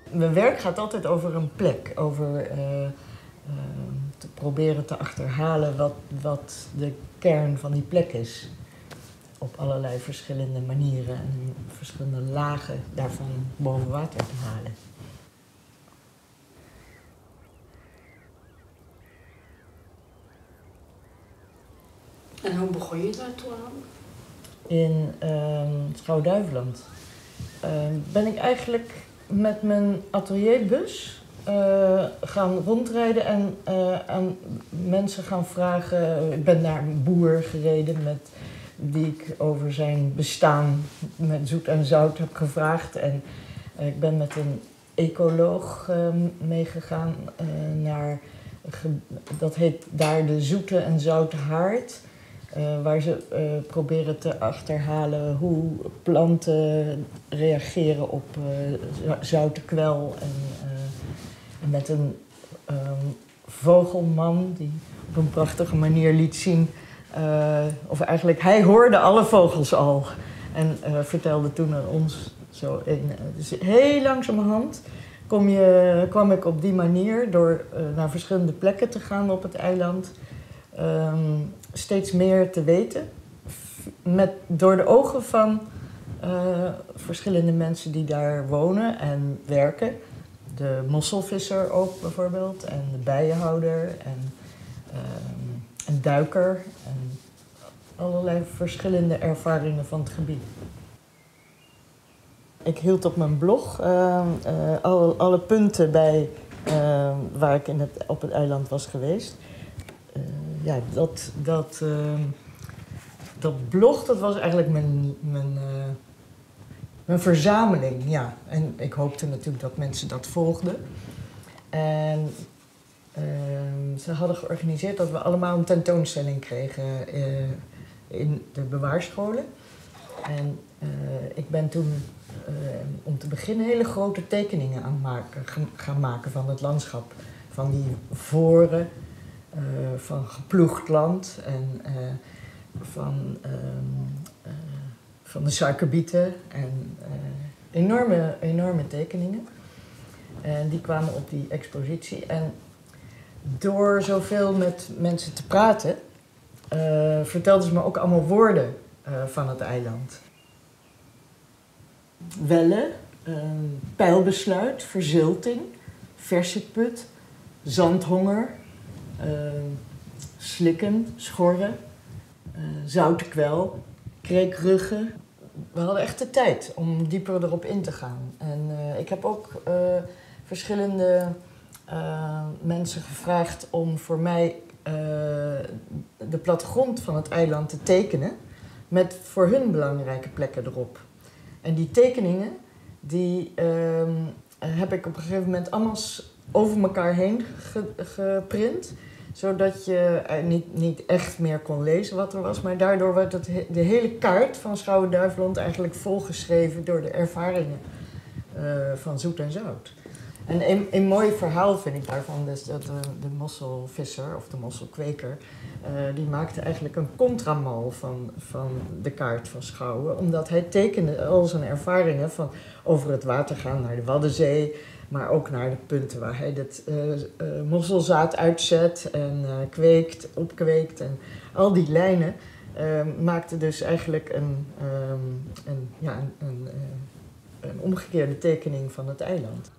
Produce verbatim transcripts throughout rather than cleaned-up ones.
Mijn werk gaat altijd over een plek, over uh, uh, te proberen te achterhalen wat, wat de kern van die plek is. Op allerlei verschillende manieren en verschillende lagen daarvan boven water te halen. En hoe begon je daartoe aan? In uh, Schouwen-Duiveland uh, ben ik eigenlijk met mijn atelierbus uh, gaan rondrijden en uh, aan mensen gaan vragen. Ik ben naar een boer gereden met die ik over zijn bestaan met zoet en zout heb gevraagd. En uh, ik ben met een ecoloog uh, meegegaan uh, naar, dat heet daar de Zoete en Zoute Haard. Uh, waar ze uh, proberen te achterhalen hoe planten reageren op uh, zoute kwel. En, uh, en met een um, vogelman die op een prachtige manier liet zien. Uh, of eigenlijk, hij hoorde alle vogels al. En uh, vertelde toen aan ons zo in. Uh, dus heel langzamerhand kom je, kwam ik op die manier door uh, naar verschillende plekken te gaan op het eiland. Um, steeds meer te weten. Met, door de ogen van uh, verschillende mensen die daar wonen en werken. De mosselvisser ook bijvoorbeeld. En de bijenhouder. En um, een duiker. En allerlei verschillende ervaringen van het gebied. Ik hield op mijn blog uh, uh, alle, alle punten bij uh, waar ik in het, op het eiland was geweest. Uh, ja, dat, dat, uh, dat blog, dat was eigenlijk mijn, mijn, uh, mijn verzameling, ja. En ik hoopte natuurlijk dat mensen dat volgden. En uh, ze hadden georganiseerd dat we allemaal een tentoonstelling kregen uh, in de bewaarscholen. En uh, ik ben toen, uh, om te beginnen, hele grote tekeningen aan maken, gaan maken van het landschap. Van die voren. Uh, van geploegd land en uh, van, uh, uh, van de suikerbieten en uh, enorme, enorme tekeningen. En die kwamen op die expositie. En door zoveel met mensen te praten, uh, vertelden ze me ook allemaal woorden uh, van het eiland. Welle, uh, pijlbesluit, verzilting, verseput, zandhonger. Uh, slikken, schorren, uh, zoute kwel, kreekruggen. We hadden echt de tijd om dieper erop in te gaan. En uh, ik heb ook uh, verschillende uh, mensen gevraagd om voor mij uh, de plattegrond van het eiland te tekenen met voor hun belangrijke plekken erop. En die tekeningen die uh, heb ik op een gegeven moment allemaal over elkaar heen ge- geprint. Zodat je niet, niet echt meer kon lezen wat er was. Maar daardoor werd het he- de hele kaart van Schouwen-Duiveland eigenlijk volgeschreven door de ervaringen uh, van zoet en zout. En een, een mooi verhaal vind ik daarvan, dus dat de, de mosselvisser of de mosselkweker, uh, die maakte eigenlijk een contramal van, van de kaart van Schouwen. Omdat hij tekende al zijn ervaringen van over het water gaan naar de Waddenzee. Maar ook naar de punten waar hij het uh, uh, mosselzaad uitzet en uh, kweekt, opkweekt. En al die lijnen uh, maakten dus eigenlijk een, um, een, ja, een, een, uh, een omgekeerde tekening van het eiland.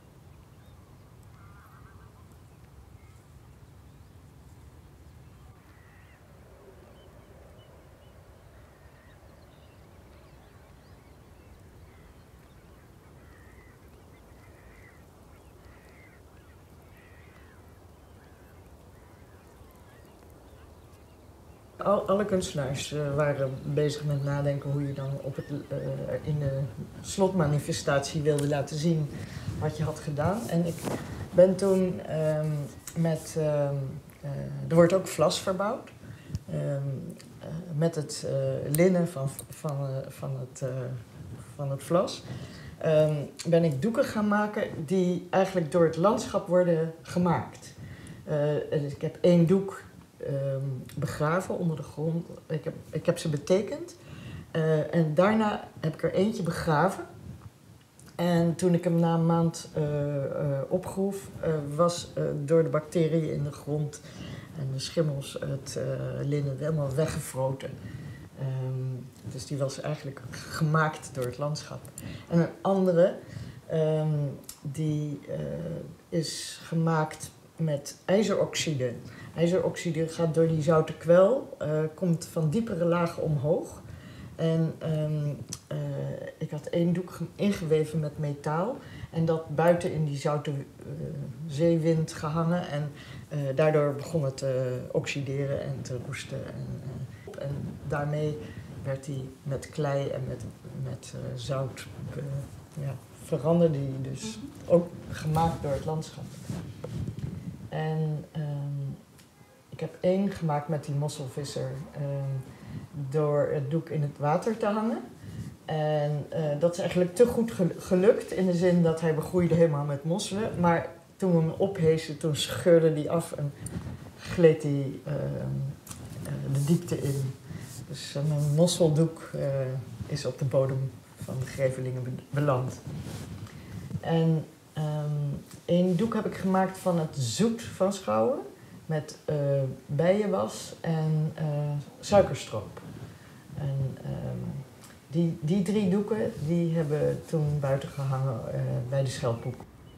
Al, alle kunstenaars uh, waren bezig met nadenken hoe je dan op het, uh, in de slotmanifestatie wilde laten zien wat je had gedaan. En ik ben toen um, met, um, uh, er wordt ook vlas verbouwd, um, uh, met het uh, linnen van, van, uh, van, het, uh, van het vlas. Um, ben ik doeken gaan maken die eigenlijk door het landschap worden gemaakt. Uh, ik heb één doek Um, begraven onder de grond. Ik heb, ik heb ze betekend. Uh, en daarna heb ik er eentje begraven. En toen ik hem na een maand uh, uh, opgroef, uh, was uh, door de bacteriën in de grond en de schimmels het uh, linnen helemaal weggefroten. Um, dus die was eigenlijk gemaakt door het landschap. En een andere, um, die uh, is gemaakt met ijzeroxide. IJzeroxide gaat door die zoute kwel, uh, komt van diepere lagen omhoog. En um, uh, ik had één doek ingeweven met metaal en dat buiten in die zoute uh, zeewind gehangen. En uh, daardoor begon het te oxideren en te roesten. En, uh, en daarmee werd die met klei en met, met uh, zout uh, ja, veranderde die dus ook gemaakt door het landschap. En um, ik heb één gemaakt met die mosselvisser um, door het doek in het water te hangen. En uh, dat is eigenlijk te goed gelukt in de zin dat hij begroeide helemaal met mosselen. Maar toen we hem ophezen, toen scheurde die af en gleed hij uh, uh, de diepte in. Dus uh, mijn mosseldoek uh, is op de bodem van de Grevelingen be beland. En um, één doek heb ik gemaakt van het zoet van Schouwen. Met uh, bijenwas en uh, suikerstroop. En um, die, die drie doeken die hebben toen buiten gehangen uh, bij de Schelphoek.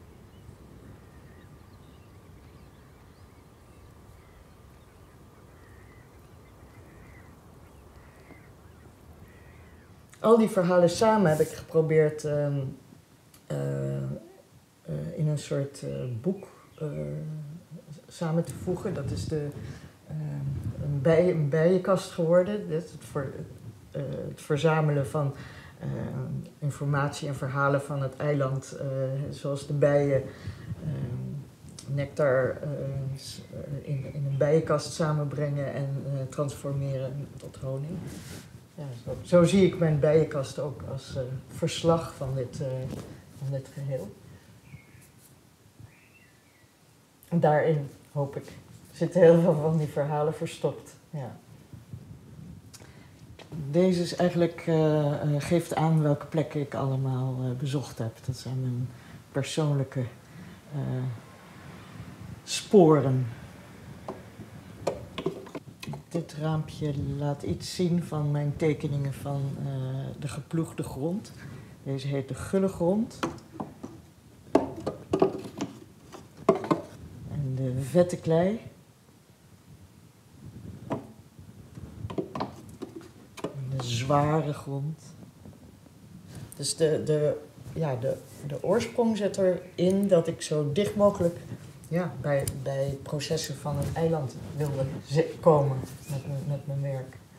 Al die verhalen samen heb ik geprobeerd um, uh, uh, in een soort uh, boek uh, samen te voegen. Dat is de, uh, een, bij, een bijenkast geworden. Dit, het, voor, uh, het verzamelen van uh, informatie en verhalen van het eiland. Uh, zoals de bijen uh, nectar uh, in, in een bijenkast samenbrengen en uh, transformeren tot honing. Ja, zo, zo zie ik mijn bijenkast ook als uh, verslag van dit, uh, van dit geheel. En daarin, hoop ik, zitten heel veel van die verhalen verstopt. Ja. Deze is eigenlijk, uh, uh, geeft aan welke plekken ik allemaal uh, bezocht heb. Dat zijn mijn persoonlijke uh, sporen. Dit raampje laat iets zien van mijn tekeningen van uh, de geploegde grond. Deze heet de gulle grond. En de vette klei. En de zware grond. Dus de, de, ja, de, de oorsprong zit erin dat ik zo dicht mogelijk ja, bij, bij processen van het eiland wilde komen met, met mijn werk.